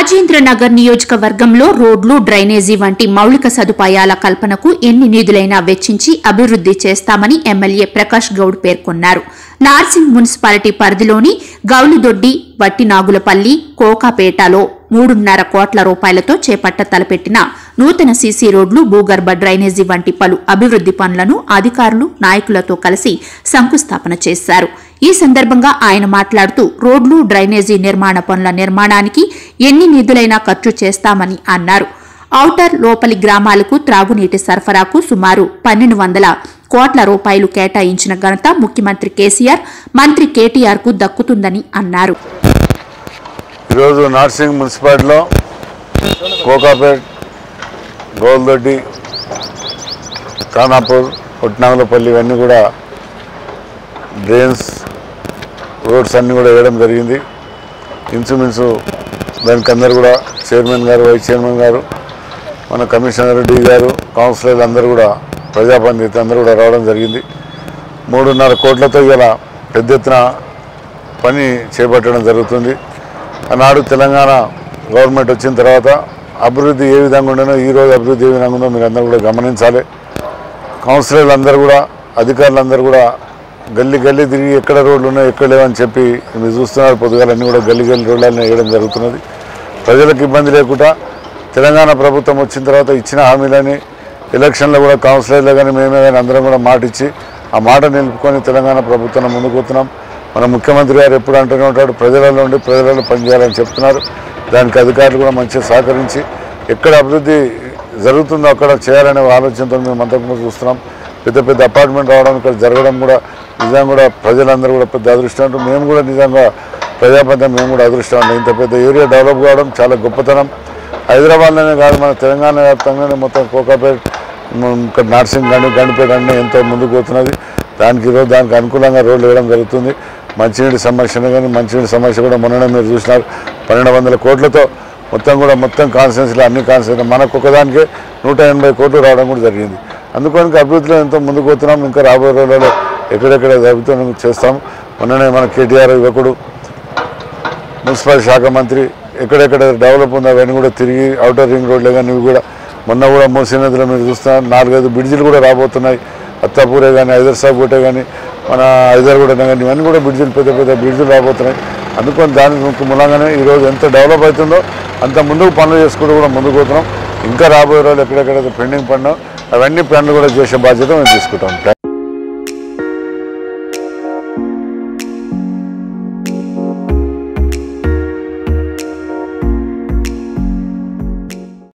రాజేంద్రనగర్ నియోజకవర్గంలో రోడ్లు డ్రైనేజీ వంటి మౌలిక సదుపాయాల కల్పనకు ఎన్ని నిధులైనా వెచ్చించి అభివృద్ది చేస్తామని ఎమ్మెల్యే ప్రకాష్ గౌడ్ పేర్కొన్నారు. నార్సింగ్ మున్సిపాలిటీ పరిధిలోని గౌలిదొడ్డి, వట్టినాగులపల్లి, కోకాపేటలో 3.5 కోట్ల రూపాయలతో చేపట్ట తలపెట్టిన నూతన సీసీ రోడ్లు, భూగర్భ డ్రైనేజీ వంటి పలు అభివృద్ది పనులను అధికారులు, నాయకులతో కలిసి శంకుస్థాపన చేశారు. ఈ సందర్భంగా ఆయన మాట్లాడుతూ రోడ్లు, డ్రైనేజీ నిర్మాణ పనుల నిర్మాణానికి ఎన్ని నిధులైనా ఖర్చు చేస్తామని అన్నారు. ఔటర్, లోపలి గ్రామాలకు త్రాగునీటి సరఫరాకు సుమారు 1200 కోట్ల రూపాయలు కేటాయించిన ఘనత ముఖ్యమంత్రి కేసీఆర్, మంత్రి కేటీఆర్ కు దక్కుతుందని అన్నారు. ఈరోజు నార్సింగ్ మున్సిపాలిటీలో కోకాపేట్, గౌలిదొడ్డి, ఖానాపూర్, వట్టినాగులపల్లి ఇవన్నీ కూడా డ్రైన్స్, రోడ్స్ అన్నీ కూడా వేయడం జరిగింది. ఇంచుమించు దానికి అందరూ కూడా చైర్మన్ గారు, వైస్ చైర్మన్ గారు, మన కమిషనర్ డి గారు, కౌన్సిలర్లు అందరూ కూడా, ప్రజాప్రతినిధులు అందరూ కూడా రావడం జరిగింది. 3.5 కోట్లతో ఇలా పెద్ద ఎత్తున పని చేపట్టడం జరుగుతుంది. ఆనాడు తెలంగాణ గవర్నమెంట్ వచ్చిన తర్వాత అభివృద్ధి ఏ విధంగా ఉండనో ఈరోజు అభివృద్ధి ఏ విధంగా ఉందో మీరు అందరూ కూడా గమనించాలి. కౌన్సిలర్లు అందరూ కూడా, అధికారులందరూ కూడా గల్లీ గల్లీ తిరిగి ఎక్కడ రోడ్లు ఉన్నాయో ఎక్కడ లేవని చెప్పి మీరు చూస్తున్నారు. పొద్దుగాలన్నీ కూడా గల్లీ గల్లీ రోడ్లన్నీ వేయడం జరుగుతున్నది. ప్రజలకు ఇబ్బంది లేకుండా తెలంగాణ ప్రభుత్వం వచ్చిన తర్వాత ఇచ్చిన హామీలని ఎలక్షన్లో కూడా కౌన్సిలర్లు కానీ మేమే కానీ అందరం కూడా మాట ఇచ్చి ఆ మాట నిలుపుకొని తెలంగాణ ప్రభుత్వం ముందుకు పోతున్నాం. మన ముఖ్యమంత్రి గారు ఎప్పుడు అంటూనే ఉంటాడు, ప్రజలలో ఉండి ప్రజలలో పనిచేయాలని చెప్తున్నారు. దానికి అధికారులు కూడా మంచిగా సహకరించి ఎక్కడ అభివృద్ధి జరుగుతుందో అక్కడ చేయాలనే ఆలోచనతో మేము అంతకుముందు చూస్తున్నాం. పెద్ద పెద్ద అపార్ట్మెంట్ రావడం, ఇక్కడ జరగడం కూడా నిజంగా కూడా ప్రజలందరూ కూడా పెద్ద అదృష్టం. మేము కూడా నిజంగా ప్రజాపంతం మేము కూడా అదృష్టం. ఇంత పెద్ద ఏరియా డెవలప్ కావడం చాలా గొప్పతనం. హైదరాబాద్లోనే కాదు, మన తెలంగాణ వ్యాప్తంగానే మొత్తం కోకాపేట్, ఇక్కడ నార్సింగ్ కానీ గండిపేట అన్నీ ఎంతో ముందుకు పోతున్నది. దానికి ఈరోజు దానికి అనుకూలంగా రోడ్లు వేయడం జరుగుతుంది. మంచినీటి సమస్యను కానీ మంచినీటి సమస్య కూడా మొన్ననే మీరు చూసినారు. 1200 కోట్లతో మొత్తం కాన్స్టిట్యున్సీలో అన్ని కాన్స్టిట్యున్సీ మనకు ఒకదానికే 180 కోట్లు రావడం కూడా జరిగింది. అందుకని అభివృద్ధిలో ఎంతో ముందుకు పోతున్నాం. ఇంకా రాబోయే రోజులలో ఎక్కడెక్కడ అభివృద్ధి చేస్తాం. మొన్ననే మన కేటీఆర్ యువకుడు, మున్సిపల్ శాఖ మంత్రి ఎక్కడెక్కడ డెవలప్ ఉందో అవన్నీ కూడా తిరిగి ఔటర్ రింగ్ రోడ్లే కానీ ఇవి కూడా మొన్న కూడా మూసీ నదిలో మీరు చూస్తున్నారు 4-5 బ్రిడ్జిలు కూడా రాబోతున్నాయి. అత్తాపూరే కానీ, హైదర్సాబ్ కోటే కానీ, మన హైదర్గూడ కానీ ఇవన్నీ కూడా బ్రిడ్జిలు, పెద్ద పెద్ద బ్రిడ్జిలు రాబోతున్నాయి. అందుకని దాని మూలంగానే ఈరోజు ఎంత డెవలప్ అవుతుందో అంత ముందుకు పనులు చేసుకుంటూ కూడా ముందుకు పోతున్నాం. ఇంకా రాబోయే రోజులు ఎక్కడెక్కడైతే పెండింగ్ పడినా అవన్నీ పనులు కూడా చేసే బాధ్యత మేము తీసుకుంటాం.